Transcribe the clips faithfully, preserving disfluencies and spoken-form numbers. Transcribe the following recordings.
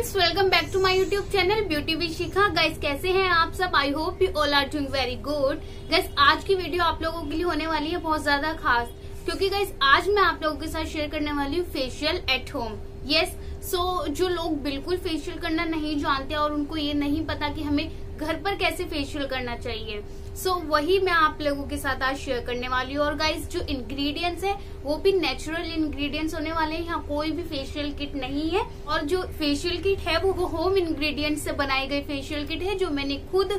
Friends, welcome back to my YouTube channel beauty with Shikha. Guys, कैसे हैं आप सब? I hope you all are doing very good. Guys, आज की video आप लोगों के लिए होने वाली है बहुत ज्यादा खास, क्योंकि गाइस आज मैं आप लोगों के साथ शेयर करने वाली हूँ facial at home. Yes, so जो लोग बिल्कुल फेशियल करना नहीं जानते और उनको ये नहीं पता कि हमें घर पर कैसे फेशियल करना चाहिए, सो so, वही मैं आप लोगों के साथ आज शेयर करने वाली हूँ। और गाइस, जो इंग्रेडिएंट्स है वो भी नेचुरल इंग्रेडिएंट्स होने वाले हैं। यहाँ कोई भी फेशियल किट नहीं है, और जो फेशियल किट है वो होम इंग्रेडिएंट्स से बनाई गई फेशियल किट है, जो मैंने खुद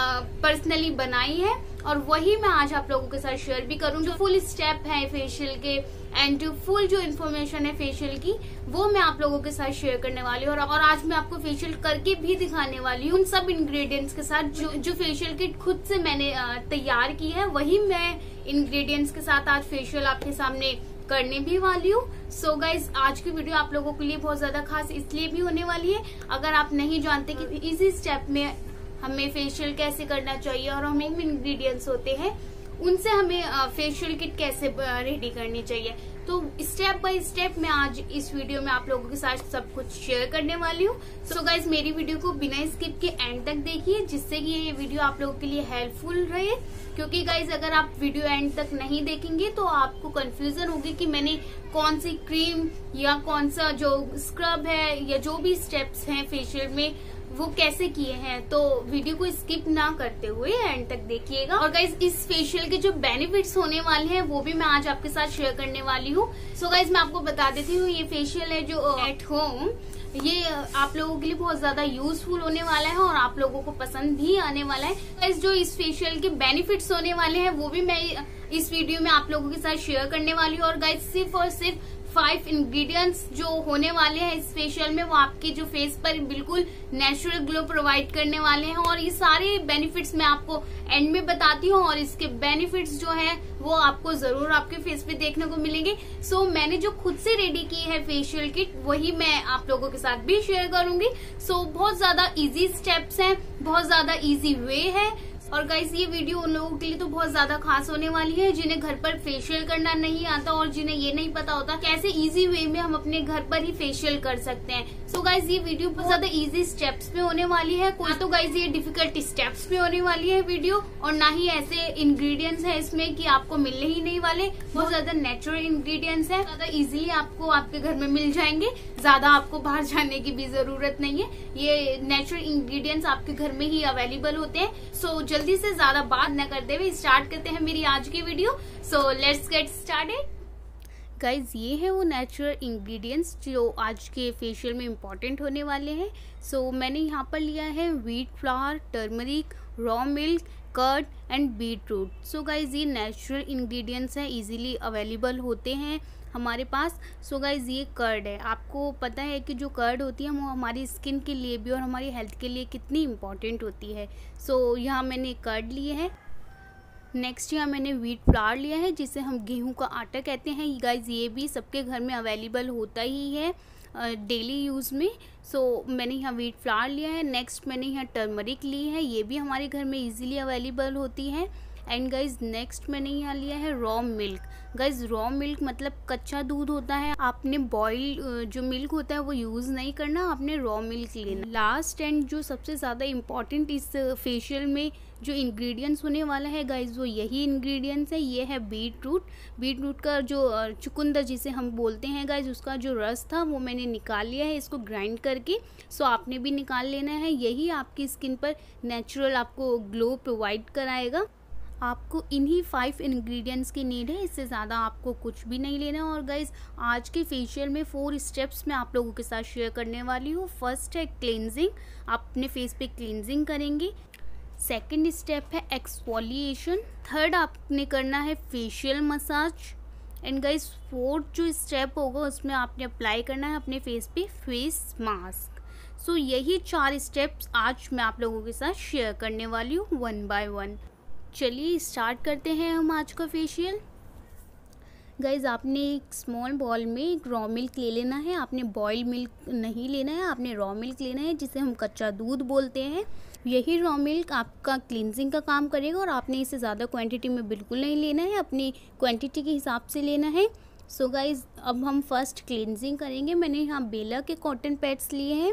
पर्सनली बनाई है, और वही मैं आज आप लोगों के साथ शेयर भी करूँ। जो फुल स्टेप है फेशियल के एंड फुल जो इन्फॉर्मेशन है फेशियल की, वो मैं आप लोगों के साथ शेयर करने वाली हूँ। और, और आज मैं आपको फेशियल करके भी दिखाने वाली हूँ उन सब इंग्रेडिएंट्स के साथ जो जो फेशियल किट खुद से मैंने तैयार की है, वही मैं इंग्रेडिएंट्स के साथ आज फेशियल आपके सामने करने भी वाली हूँ। सो गाइज, आज की वीडियो आप लोगों के लिए बहुत ज्यादा खास इसलिए भी होने वाली है, अगर आप नहीं जानते कि इसी स्टेप में हमें फेशियल कैसे करना चाहिए और हमें इंग्रेडिएंट्स होते हैं उनसे हमें फेशियल किट कैसे रेडी करनी चाहिए, तो स्टेप बाय स्टेप मैं आज इस वीडियो में आप लोगों के साथ सब कुछ शेयर करने वाली हूँ। सो गाइज, मेरी वीडियो को बिना स्किप के एंड तक देखिए, जिससे कि ये वीडियो आप लोगों के लिए हेल्पफुल रहे। क्योंकि गाइज, अगर आप वीडियो एंड तक नहीं देखेंगे तो आपको कंफ्यूजन होगी कि मैंने कौन सी क्रीम या कौन सा जो स्क्रब है या जो भी स्टेप्स हैं फेशियल में वो कैसे किए हैं। तो वीडियो को स्किप ना करते हुए एंड तक देखिएगा। और गाइज, इस फेशियल के जो बेनिफिट्स होने वाले हैं वो भी मैं आज आपके साथ शेयर करने वाली हूँ। सो गाइज, मैं आपको बता देती हूँ, ये फेशियल है जो एट होम, ये आप लोगों के लिए बहुत ज्यादा यूजफुल होने वाला है और आप लोगों को पसंद भी आने वाला है। गाइज, जो इस फेशियल के बेनिफिट्स होने वाले हैं वो भी मैं इस वीडियो में आप लोगों के साथ शेयर करने वाली हूँ। और गाइज, सिर्फ और सिर्फ फाइव इंग्रेडिएंट्स जो होने वाले हैं इस फेशियल में, वो आपके जो फेस पर बिल्कुल नेचुरल ग्लो प्रोवाइड करने वाले हैं। और ये सारे बेनिफिट्स मैं आपको एंड में बताती हूँ, और इसके बेनिफिट्स जो है वो आपको जरूर आपके फेस पे देखने को मिलेंगे। सो so, मैंने जो खुद से रेडी की है फेशियल किट, वही मैं आप लोगों के साथ भी शेयर करूंगी। सो so, बहुत ज्यादा इजी स्टेप्स हैं, बहुत ज्यादा इजी वे है। और गाइस, ये वीडियो उन लोगों के लिए तो बहुत ज्यादा खास होने वाली है जिन्हें घर पर फेशियल करना नहीं आता और जिन्हें ये नहीं पता होता कैसे इजी वे में हम अपने घर पर ही फेशियल कर सकते हैं। सो so गाइस, ये वीडियो बहुत ज्यादा इजी स्टेप्स पे होने वाली है, कोई तो गाइस ये डिफिकल्ट स्टेप्स पे होने वाली है वीडियो, और ना ही ऐसे इंग्रेडिएंट्स है इसमें कि आपको मिलने ही नहीं वाले। बहुत ज्यादा नेचुरल इंग्रेडिएंट्स है, ज्यादा इजीली आपको आपके घर में मिल जाएंगे, ज्यादा आपको बाहर जाने की भी जरूरत नहीं है। ये नेचुरल इंग्रेडिएंट्स आपके घर में ही अवेलेबल होते हैं। सो so, जल्दी से ज्यादा बात न करते हुए स्टार्ट करते हैं मेरी आज की video. So let's get started. Guys, ये है वो नेचुरल इंग्रेडिएंट्स जो आज के फेशियल में इम्पोर्टेंट होने वाले हैं। सो so, मैंने यहाँ पर लिया है wheat flour, turmeric, raw milk, curd and beetroot. So guys, ये नेचुरल इंग्रेडिएंट्स हैं, इजीली अवेलेबल होते हैं हमारे पास। सो so गाइज, ये कर्ड है। आपको पता है कि जो कर्ड होती है वो हमारी स्किन के लिए भी और हमारी हेल्थ के लिए कितनी इम्पॉर्टेंट होती है। सो so, यहाँ मैंने कर्ड लिए है। नेक्स्ट यहाँ मैंने व्हीट फ्लावर लिया है, जिसे हम गेहूं का आटा कहते हैं। गाइज, ये भी सबके घर में अवेलेबल होता ही है डेली यूज़ में। सो so, मैंने यहाँ व्हीट फ्लावर लिया है। नेक्स्ट मैंने यहाँ टर्मरिक ली है, ये भी हमारे घर में इजीली अवेलेबल होती है। एंड गाइज, नेक्स्ट मैंने यहाँ लिया है raw milk. Guys, raw milk मतलब कच्चा दूध होता है। आपने बॉयल जो मिल्क होता है वो यूज़ नहीं करना, आपने रॉ मिल्क लेना। लास्ट एंड जो सबसे ज़्यादा इम्पॉर्टेंट इस फेशियल में जो इंग्रेडिएंट्स होने वाला है गाइज, वो यही इंग्रेडिएंट्स है। ये है बीट रूट। बीट रूट का जो चुकंदर जिसे हम बोलते हैं गाइज, उसका जो रस था वो मैंने निकाल लिया है इसको ग्राइंड करके। सो आपने भी निकाल लेना है, यही आपकी स्किन पर नेचुरल आपको ग्लो प्रोवाइड कराएगा। आपको इन्हीं फाइव इंग्रेडिएंट्स की नीड है, इससे ज़्यादा आपको कुछ भी नहीं लेना। और गाइज, आज के फेशियल में फोर स्टेप्स मैं आप लोगों के साथ शेयर करने वाली हूँ। फर्स्ट है क्लींजिंग, आप अपने फेस पे क्लींजिंग करेंगे। सेकंड स्टेप है एक्सफोलिएशन। थर्ड आपने करना है facial massage. And guys, fourth जो स्टेप होगा उसमें आपने अप्लाई करना है अपने फेस पे फेस मास्क। सो यही चार स्टेप्स आज मैं आप लोगों के साथ शेयर करने वाली हूँ वन बाय वन। चलिए स्टार्ट करते हैं हम आज का फेशियल। गाइज, आपने एक स्मॉल बॉल में एक रॉ मिल्क ले लेना है। आपने बॉयल मिल्क नहीं लेना है, आपने रॉ मिल्क लेना है, जिसे हम कच्चा दूध बोलते हैं। यही रॉ मिल्क आपका क्लींजिंग का काम करेगा, और आपने इसे ज़्यादा क्वांटिटी में बिल्कुल नहीं लेना है, अपनी क्वांटिटी के हिसाब से लेना है। सो गाइज, अब हम फर्स्ट क्लींजिंग करेंगे। मैंने यहाँ बेला के कॉटन पैड्स लिए हैं।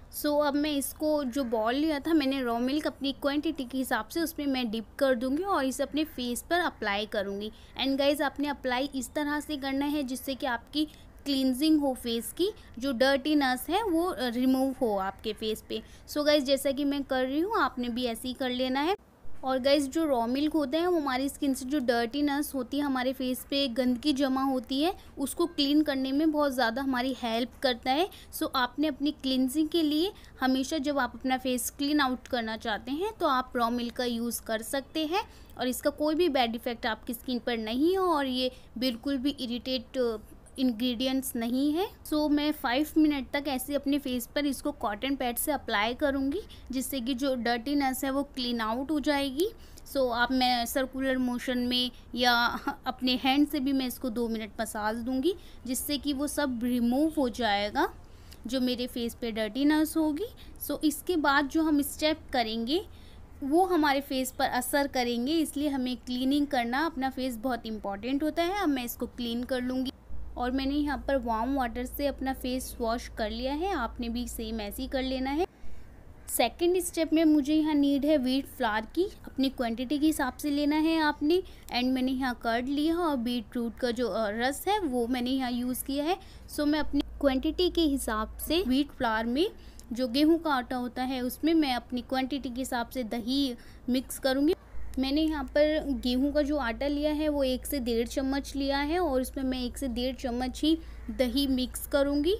सो so, अब मैं इसको जो बॉल लिया था मैंने रॉ मिल्क अपनी क्वांटिटी के हिसाब से उसमें मैं डिप कर दूंगी और इसे अपने फेस पर अप्लाई करूंगी। एंड गाइज आपने अप्लाई इस तरह से करना है जिससे कि आपकी क्लींजिंग हो, फेस की जो डर्टीनेस है वो रिमूव हो आपके फेस पे। सो so गाइज जैसा कि मैं कर रही हूँ आपने भी ऐसे ही कर लेना है। और गाइज जो रॉ मिल्क होता है वो हमारी स्किन से जो डर्टीनेस होती है, हमारे फेस पे गंदगी जमा होती है, उसको क्लीन करने में बहुत ज़्यादा हमारी हेल्प करता है। सो so, आपने अपनी क्लींजिंग के लिए हमेशा जब आप अपना फेस क्लीन आउट करना चाहते हैं तो आप रॉ मिल्क का यूज़ कर सकते हैं और इसका कोई भी बैड इफ़ेक्ट आपकी स्किन पर नहीं हो और ये बिल्कुल भी इरिटेट इंग्रेडिएंट्स नहीं है। सो so, मैं फाइव मिनट तक ऐसे अपने फेस पर इसको कॉटन पैड से अप्लाई करूँगी जिससे कि जो डर्टीनेस है वो क्लीन आउट हो जाएगी। सो so, आप मैं सर्कुलर मोशन में या अपने हैंड से भी मैं इसको दो मिनट मसाज दूँगी जिससे कि वो सब रिमूव हो जाएगा जो मेरे फेस पे डर्टीनेस होगी। सो so, इसके बाद जो हम स्टेप करेंगे वो हमारे फेस पर असर करेंगे, इसलिए हमें क्लीनिंग करना अपना फेस बहुत इंपॉर्टेंट होता है। अब मैं इसको क्लीन कर लूँगी और मैंने यहाँ पर वार्म वाटर से अपना फेस वॉश कर लिया है, आपने भी सेम ऐसे ही कर लेना है। सेकंड स्टेप में मुझे यहाँ नीड है व्हीट फ्लावर की, अपनी क्वांटिटी के हिसाब से लेना है आपने। एंड मैंने यहाँ कर्ड लिया और बीट रूट का जो रस है वो मैंने यहाँ यूज़ किया है। सो मैं अपनी क्वांटिटी के हिसाब से व्हीट फ्लावर में जो गेहूँ का आटा होता है उसमें मैं अपनी क्वांटिटी के हिसाब से दही मिक्स करूँगी। मैंने यहाँ पर गेहूं का जो आटा लिया है वो एक से डेढ़ चम्मच लिया है और उसमें मैं एक से डेढ़ चम्मच ही दही मिक्स करूँगी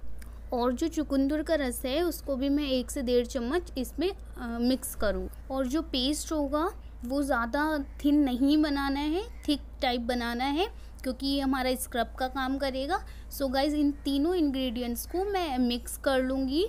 और जो चुकंदर का रस है उसको भी मैं एक से डेढ़ चम्मच इसमें आ, मिक्स करूँ। और जो पेस्ट होगा वो ज़्यादा थिन नहीं बनाना है, थिक टाइप बनाना है क्योंकि ये हमारा स्क्रब का काम करेगा। सो गाइज़ इन तीनों इंग्रेडिएंट्स को मैं मिक्स कर लूँगी।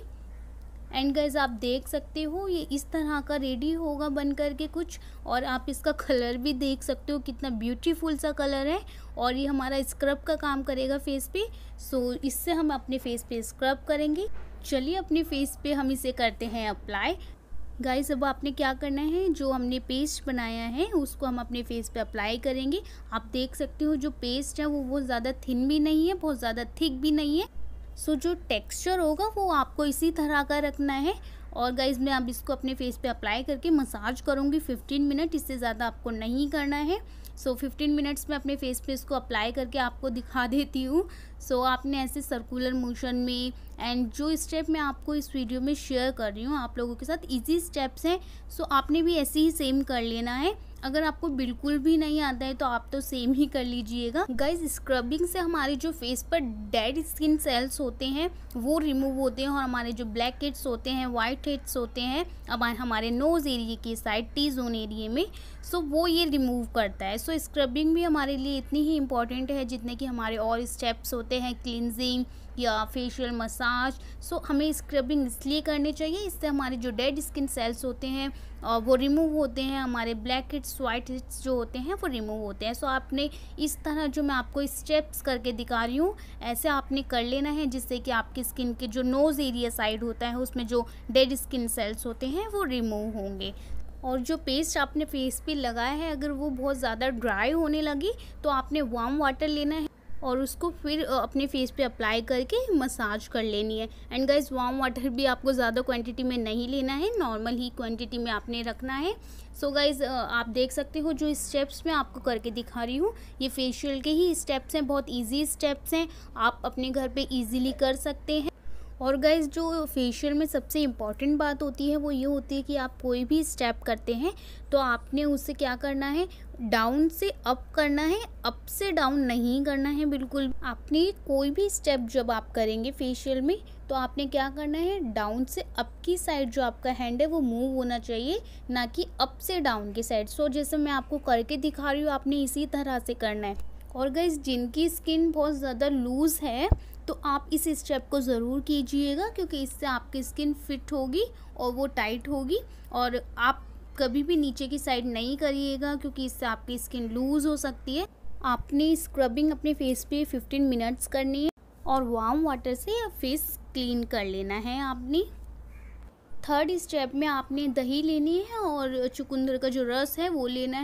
एंड गाइज आप देख सकते हो ये इस तरह का रेडी होगा बन कर के कुछ, और आप इसका कलर भी देख सकते हो कितना ब्यूटीफुल सा कलर है और ये हमारा स्क्रब का काम करेगा फेस पे। सो इससे हम अपने फेस पे स्क्रब करेंगे। चलिए अपने फेस पे हम इसे करते हैं अप्लाई। गाइस अब आपने क्या करना है, जो हमने पेस्ट बनाया है उसको हम अपने फेस पे अप्लाई करेंगे। आप देख सकते हो जो पेस्ट है वो बहुत ज़्यादा थिन भी नहीं है, बहुत ज़्यादा थिक भी नहीं है। सो so, जो टेक्सचर होगा वो आपको इसी तरह का रखना है। और गाइज मैं अब इसको अपने फेस पे अप्लाई करके मसाज करूँगी फिफ्टीन मिनट, इससे ज़्यादा आपको नहीं करना है। सो so, फिफ्टीन मिनट्स में अपने फेस पे इसको अप्लाई करके आपको दिखा देती हूँ। सो so, आपने ऐसे सर्कुलर मोशन में, एंड जो स्टेप मैं आपको इस वीडियो में शेयर कर रही हूँ आप लोगों के साथ इजी स्टेप्स हैं। सो so, आपने भी ऐसे ही सेम कर लेना है। अगर आपको बिल्कुल भी नहीं आता है तो आप तो सेम ही कर लीजिएगा। गाइज स्क्रबिंग से हमारे जो फेस पर डेड स्किन सेल्स होते हैं वो रिमूव होते हैं और हमारे जो ब्लैक हेड्स होते हैं, वाइट हेड्स होते हैं अब हमारे नोज़ एरिया की साइड, टी जोन एरिया में, सो वो ये रिमूव करता है। सो स्क्रबिंग भी हमारे लिए इतनी ही इम्पॉर्टेंट है जितने कि हमारे और स्टेप्स होते हैं, क्लिनजिंग या फेशियल मसाज। सो हमें स्क्रबिंग इसलिए करनी चाहिए, इससे हमारे जो डेड स्किन सेल्स होते हैं वो रिमूव होते हैं, हमारे ब्लैक हेड्स, वाइट हेड्स जो होते हैं वो रिमूव होते हैं। सो आपने इस तरह जो मैं आपको स्टेप्स करके दिखा रही हूँ ऐसे आपने कर लेना है जिससे कि आपकी स्किन के जो नोज़ एरिया साइड होता है उसमें जो डेड स्किन सेल्स होते हैं वो रिमूव होंगे। और जो पेस्ट आपने फेस पे लगाया है अगर वो बहुत ज़्यादा ड्राई होने लगी तो आपने वार्म वाटर लेना है और उसको फिर अपने फेस पे अप्लाई करके मसाज कर लेनी है। एंड गाइस वार्म वाटर भी आपको ज़्यादा क्वांटिटी में नहीं लेना है, नॉर्मल ही क्वांटिटी में आपने रखना है। सो गाइस आप देख सकते हो जो स्टेप्स मैं आपको करके दिखा रही हूँ ये फेशियल के ही स्टेप्स हैं, बहुत ईजी स्टेप्स हैं, आप अपने घर पे ईजीली कर सकते हैं। और गाइज जो फेशियल में सबसे इम्पॉर्टेंट बात होती है वो ये होती है कि आप कोई भी स्टेप करते हैं तो आपने उससे क्या करना है, डाउन से अप करना है, अप से डाउन नहीं करना है बिल्कुल। आपने कोई भी स्टेप जब आप करेंगे फेशियल में तो आपने क्या करना है, डाउन से अप की साइड जो आपका हैंड है वो मूव होना चाहिए, ना कि अप से डाउन की साइड। सो जैसे मैं आपको करके दिखा रही हूँ आपने इसी तरह से करना है। और गाइज जिनकी स्किन बहुत ज़्यादा लूज़ है तो आप इस स्टेप को ज़रूर कीजिएगा क्योंकि इससे आपकी स्किन फिट होगी और वो टाइट होगी। और आप कभी भी नीचे की साइड नहीं करिएगा क्योंकि इससे आपकी स्किन लूज़ हो सकती है। आपने स्क्रबिंग अपने फेस पे फिफ्टीन मिनट्स करनी है और वार्म वाटर से फेस क्लीन कर लेना है आपने। थर्ड स्टेप में आपने दही लेनी है और चुकंदर का जो रस है वो लेना है।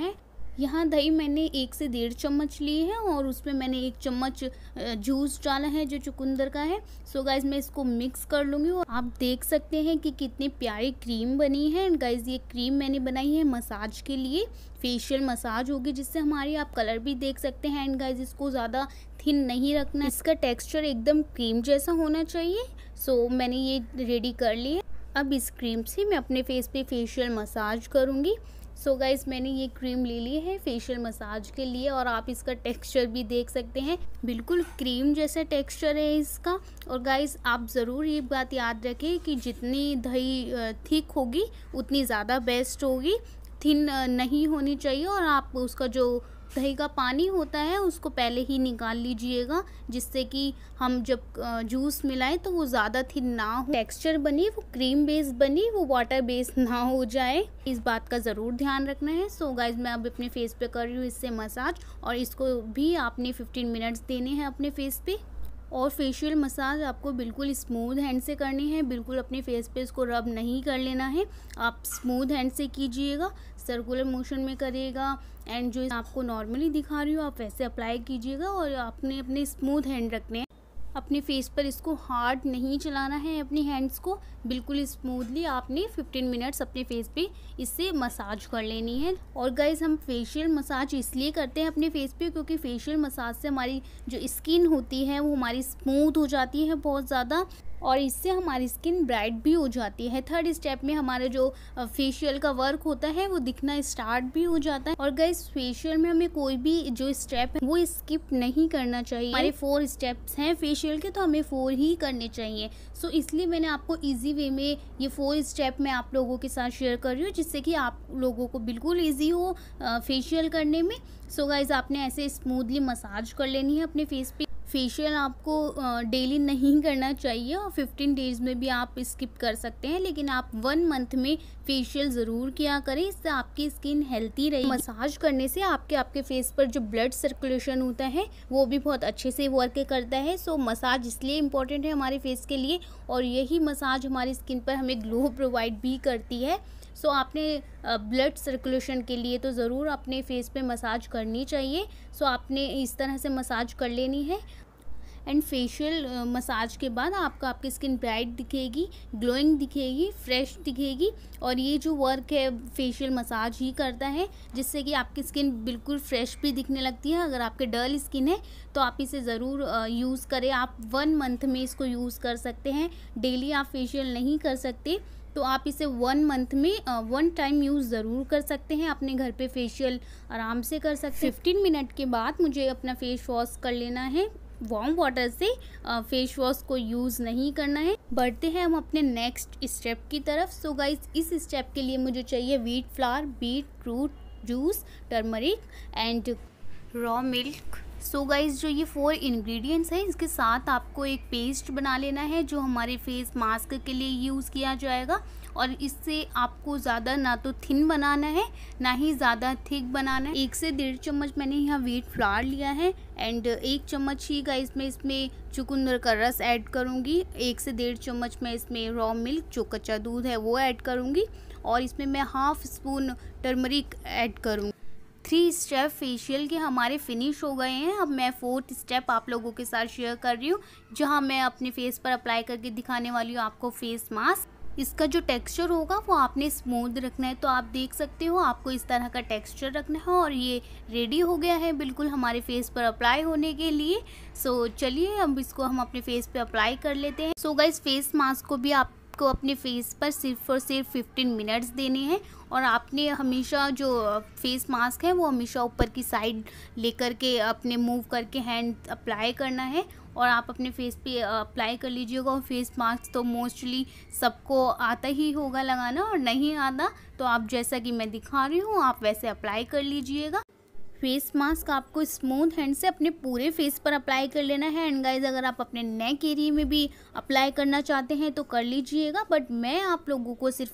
यहाँ दही मैंने एक से डेढ़ चम्मच ली है और उसमें मैंने एक चम्मच जूस डाला है जो चुकंदर का है। सो गाइज मैं इसको मिक्स कर लूँगी और आप देख सकते हैं कि कितनी प्यारी क्रीम बनी है। एंड गाइज ये क्रीम मैंने बनाई है मसाज के लिए, फेशियल मसाज होगी जिससे हमारी आप कलर भी देख सकते हैं। एंड गाइज इसको ज़्यादा थिन नहीं रखना, इसका टेक्स्चर एकदम क्रीम जैसा होना चाहिए। सो मैंने ये रेडी कर ली है। अब इस क्रीम से मैं अपने फेस पे फेशियल मसाज करूँगी। सो so गाइज़ मैंने ये क्रीम ले ली है फेशियल मसाज के लिए और आप इसका टेक्सचर भी देख सकते हैं, बिल्कुल क्रीम जैसा टेक्सचर है इसका। और गाइज़ आप ज़रूर ये बात याद रखें कि जितनी दही थिक होगी उतनी ज़्यादा बेस्ट होगी, थिन नहीं होनी चाहिए। और आप उसका जो दही का पानी होता है उसको पहले ही निकाल लीजिएगा, जिससे कि हम जब जूस मिलाएं तो वो ज़्यादा थिन ना हो, टेक्सचर बनी वो क्रीम बेस बनी वो वाटर बेस ना हो जाए। इस बात का ज़रूर ध्यान रखना है। सो गाइज मैं अब अपने फेस पे कर रही हूँ इससे मसाज और इसको भी आपने फिफ्टीन मिनट्स देने हैं अपने फेस पे। और फेशियल मसाज आपको बिल्कुल स्मूथ हैंड से करनी है, बिल्कुल अपने फेस पे इसको रब नहीं कर लेना है। आप स्मूथ हैंड से कीजिएगा, सर्कुलर मोशन में करिएगा। एंड जो आपको नॉर्मली दिखा रही हूँ आप वैसे अप्लाई कीजिएगा और आपने अपने स्मूथ हैंड रखने हैं। अपने फेस पर इसको हार्ड नहीं चलाना है, अपनी हैंड्स को बिल्कुल स्मूथली आपने फिफ्टीन मिनट्स अपने फेस पे इससे मसाज कर लेनी है। और गाइज हम फेशियल मसाज इसलिए करते हैं अपने फेस पे क्योंकि फेशियल मसाज से हमारी जो स्किन होती है वो हमारी स्मूथ हो जाती है बहुत ज़्यादा और इससे हमारी स्किन ब्राइट भी हो जाती है। थर्ड स्टेप में हमारे जो फेशियल का वर्क होता है वो दिखना स्टार्ट भी हो जाता है। और गाइस फेशियल में हमें कोई भी जो स्टेप है वो स्किप नहीं करना चाहिए। हमारे फोर स्टेप्स हैं फेशियल के तो हमें फोर ही करने चाहिए। सो इसलिए मैंने आपको इजी वे में ये फोर स्टेप मैं आप लोगों के साथ शेयर कर रही हूँ जिससे कि आप लोगों को बिल्कुल ईजी हो फेशियल करने में। सो गाइज आपने ऐसे स्मूथली मसाज कर लेनी है अपने फेस पे। फेशियल आपको डेली नहीं करना चाहिए और फिफ्टीन डेज़ में भी आप स्किप कर सकते हैं, लेकिन आप वन मंथ में फेशियल ज़रूर किया करें, इससे आपकी स्किन हेल्थी रहे। मसाज करने से आपके आपके फेस पर जो ब्लड सर्कुलेशन होता है वो भी बहुत अच्छे से वर्क करता है। सो मसाज इसलिए इम्पॉर्टेंट है हमारे फेस के लिए और यही मसाज हमारी स्किन पर हमें ग्लो प्रोवाइड भी करती है। सो so, आपने ब्लड सर्कुलेशन के लिए तो ज़रूर अपने फेस पे मसाज करनी चाहिए। सो so, आपने इस तरह से मसाज कर लेनी है। एंड फेशियल मसाज के बाद आपको आपकी स्किन ब्राइट दिखेगी, ग्लोइंग दिखेगी, फ्रेश दिखेगी। और ये जो वर्क है फेशियल मसाज ही करता है जिससे कि आपकी स्किन बिल्कुल फ्रेश भी दिखने लगती है। अगर आपके डल स्किन है तो आप इसे ज़रूर यूज़ करें। आप वन मंथ में इसको यूज़ कर सकते हैं, डेली आप फेशियल नहीं कर सकते तो आप इसे वन मंथ में वन टाइम यूज़ ज़रूर कर सकते हैं। अपने घर पे फेशियल आराम से कर सकते हैं। फिफ्टीन मिनट के बाद मुझे अपना फेस वॉश कर लेना है वार्म वाटर से, फेस वॉश को यूज़ नहीं करना है। बढ़ते हैं हम अपने नेक्स्ट स्टेप की तरफ। सो गाइस इस स्टेप के लिए मुझे चाहिए wheat flour, beetroot juice, turmeric and raw milk. So guys जो ये फोर इंग्रेडिएंट्स हैं इसके साथ आपको एक पेस्ट बना लेना है जो हमारे फेस मास्क के लिए यूज़ किया जाएगा। और इससे आपको ज़्यादा ना तो थिन बनाना है ना ही ज़्यादा थिक बनाना है। एक से डेढ़ चम्मच मैंने यहाँ व्हीट फ्लावर लिया है एंड एक चम्मच ही गाइस मैं इसमें चुकंदर का रस ऐड करूँगी। एक से डेढ़ चम्मच मैं इसमें रॉ मिल्क जो कच्चा दूध है वो ऐड करूँगी और इसमें मैं हाफ स्पून टर्मरिक ऐड करूँगी। थ्री स्टेप फेशियल के हमारे फिनिश हो गए हैं। अब मैं फोर्थ स्टेप आप लोगों के साथ शेयर कर रही हूँ जहाँ मैं अपने फेस पर अप्लाई करके दिखाने वाली हूँ आपको फेस मास्क। इसका जो टेक्सचर होगा वो आपने स्मूथ रखना है, तो आप देख सकते हो आपको इस तरह का टेक्सचर रखना है और ये रेडी हो गया है बिल्कुल हमारे फेस पर अप्लाई होने के लिए। सो चलिए अब इसको हम अपने फेस पे अप्लाई कर लेते हैं। सो गाइस फेस मास्क को भी आप को अपने फेस पर सिर्फ और सिर्फ फिफ्टीन मिनट्स देने हैं और आपने हमेशा जो फेस मास्क है वो हमेशा ऊपर की साइड लेकर के अपने मूव करके हैंड अप्लाई करना है और आप अपने फेस पे अप्लाई कर लीजिएगा। और फेस मास्क तो मोस्टली सबको आता ही होगा लगाना और नहीं आता तो आप जैसा कि मैं दिखा रही हूँ आप वैसे अप्लाई कर लीजिएगा। फेस मास्क आपको स्मूथ हैंड से अपने पूरे फेस पर अप्लाई कर लेना है। एंड गाइज अगर आप अपने नेक एरिया में भी अप्लाई करना चाहते हैं तो कर लीजिएगा, बट मैं आप लोगों को सिर्फ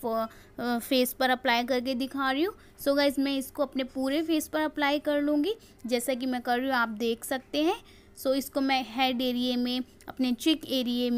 फेस पर अप्लाई करके दिखा रही हूँ। सो गाइज मैं इसको अपने पूरे फेस पर अप्लाई कर लूँगी जैसा कि मैं कर रही हूँ, आप देख सकते हैं। सो इसको मैं हेड एरिया में, अपने चिक एरिया में,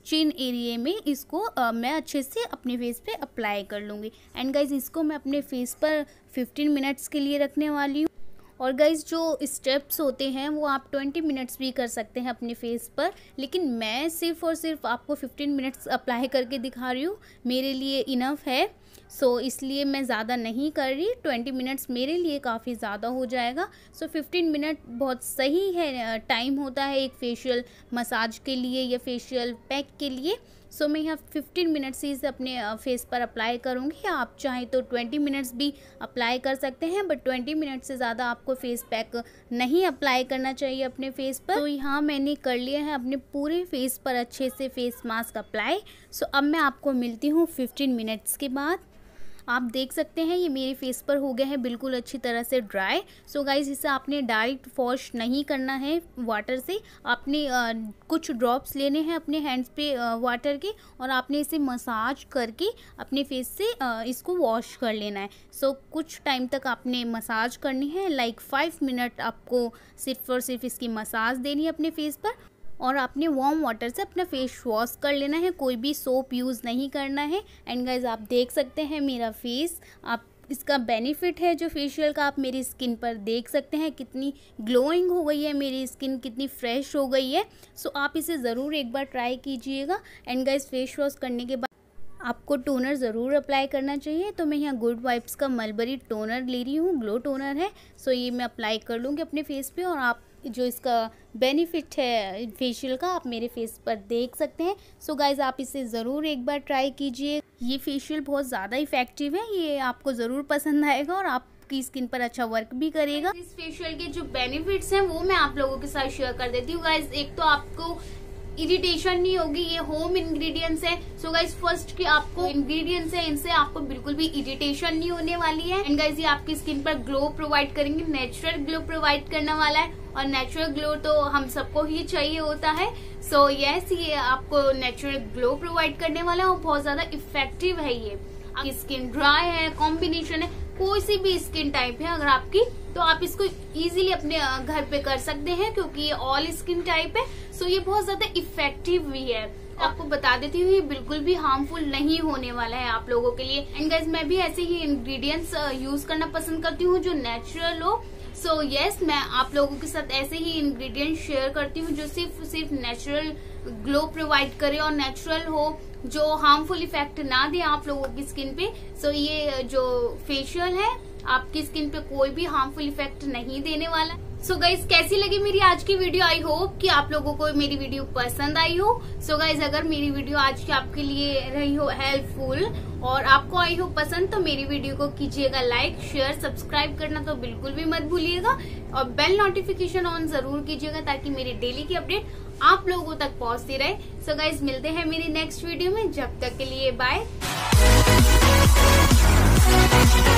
चिन एरिया में इसको uh, मैं अच्छे से अपने फेस पे अप्लाई कर लूँगी। एंड गाइज इसको मैं अपने फेस पर फिफ्टीन मिनट्स के लिए रखने वाली हूँ। और गाइज़ जो स्टेप्स होते हैं वो आप ट्वेंटी मिनट्स भी कर सकते हैं अपने फेस पर, लेकिन मैं सिर्फ और सिर्फ आपको फिफ्टीन मिनट्स अप्लाई करके दिखा रही हूँ, मेरे लिए इनफ है। सो so, इसलिए मैं ज़्यादा नहीं कर रही, ट्वेंटी मिनट्स मेरे लिए काफ़ी ज़्यादा हो जाएगा। सो so, फिफ्टीन मिनट बहुत सही है टाइम होता है एक फेशियल मसाज के लिए या फेशियल पैक के लिए। सो so, मैं यहाँ फिफ्टीन मिनट्स ही इसे अपने फेस पर अप्लाई करूँगी। आप चाहें तो ट्वेंटी मिनट्स भी अप्लाई कर सकते हैं, बट ट्वेंटी मिनट से ज़्यादा आपको फेस पैक नहीं अप्लाई करना चाहिए अपने फेस पर। तो यहाँ मैंने कर लिया है अपने पूरे फेस पर अच्छे से face mask apply. So so, अब मैं आपको मिलती हूँ फिफ्टीन मिनट्स के बाद। आप देख सकते हैं ये मेरे फेस पर हो गया है बिल्कुल अच्छी तरह से ड्राई। सो गाइज़ इसे आपने डायरेक्ट वॉश नहीं करना है वाटर से, आपने आ, कुछ ड्रॉप्स लेने हैं अपने हैंड्स पे आ, वाटर के, और आपने इसे मसाज करके अपने फेस से आ, इसको वॉश कर लेना है। सो कुछ टाइम तक आपने मसाज करनी है, लाइक फाइव मिनट आपको सिर्फ और सिर्फ इसकी मसाज देनी है अपने फेस पर, और आपने वार्म वाटर से अपना फेस वॉश कर लेना है, कोई भी सोप यूज़ नहीं करना है। एंड गाइज आप देख सकते हैं मेरा फेस, आप इसका बेनिफिट है जो फेशियल का आप मेरी स्किन पर देख सकते हैं कितनी ग्लोइंग हो गई है मेरी स्किन, कितनी फ्रेश हो गई है। सो आप इसे ज़रूर एक बार ट्राई कीजिएगा। एंड गाइज फेस वॉश करने के बाद आपको टोनर ज़रूर अप्लाई करना चाहिए। तो मैं यहाँ गुड वाइब्स का मलबरी टोनर ले रही हूँ, ग्लो टोनर है। सो ये मैं अप्लाई कर लूँगी अपने फेस पे, और आप जो इसका बेनिफिट है फेशियल का आप मेरे फेस पर देख सकते हैं। सो so गाइज आप इसे ज़रूर एक बार ट्राई कीजिए, ये फेशियल बहुत ज़्यादा इफ़ेक्टिव है, ये आपको ज़रूर पसंद आएगा और आपकी स्किन पर अच्छा वर्क भी करेगा। इस फेशियल के जो बेनिफिट्स हैं वो मैं आप लोगों के साथ शेयर कर देती हूँ गाइज। एक तो आपको इरिटेशन नहीं होगी, ये होम इंग्रेडिएंट्स है। सो गाइज फर्स्ट कि आपको इंग्रेडिएंट्स है, इनसे आपको बिल्कुल भी इरिटेशन नहीं होने वाली है। एंड गाइज ये आपकी स्किन पर ग्लो प्रोवाइड करेंगे, नेचुरल ग्लो प्रोवाइड करने वाला है, और नेचुरल ग्लो तो हम सबको ही चाहिए होता है। सो so, यस yes, ये आपको नेचुरल ग्लो प्रोवाइड करने वाला है और बहुत ज्यादा इफेक्टिव है। ये आपकी स्किन ड्राई है, कॉम्बिनेशन है, कोई सी भी स्किन टाइप है अगर आपकी, तो आप इसको इजीली अपने घर पे कर सकते हैं क्योंकि ये ऑल स्किन टाइप है। सो ये बहुत ज्यादा इफेक्टिव भी है। आपको बता देती हूँ ये बिल्कुल भी हार्मफुल नहीं होने वाला है आप लोगों के लिए। एंड गाइज मैं भी ऐसे ही इंग्रेडिएंट्स यूज करना पसंद करती हूँ जो नेचुरल हो। सो so, यस yes, मैं आप लोगों के साथ ऐसे ही इंग्रेडिएंट्स शेयर करती हूँ जो सिर्फ सिर्फ नेचुरल ग्लो प्रोवाइड करे और नेचुरल हो, जो हार्मफुल इफेक्ट ना दे आप लोगों की स्किन पे। सो so, ये जो फेशियल है आपकी स्किन पे कोई भी हार्मफुल इफेक्ट नहीं देने वाला। सो so गाइज कैसी लगी मेरी आज की वीडियो? आई होप कि आप लोगों को मेरी वीडियो पसंद आई हो। सो so गाइज अगर मेरी वीडियो आज की आपके लिए रही हो हेल्पफुल और आपको आई हो पसंद, तो मेरी वीडियो को कीजिएगा लाइक, शेयर, सब्सक्राइब करना तो बिल्कुल भी मत भूलिएगा, और बेल नोटिफिकेशन ऑन जरूर कीजिएगा ताकि मेरी डेली की अपडेट आप लोगों तक पहुंचती रहे। सो so गाइज मिलते हैं मेरी नेक्स्ट वीडियो में, जब तक के लिए बाय।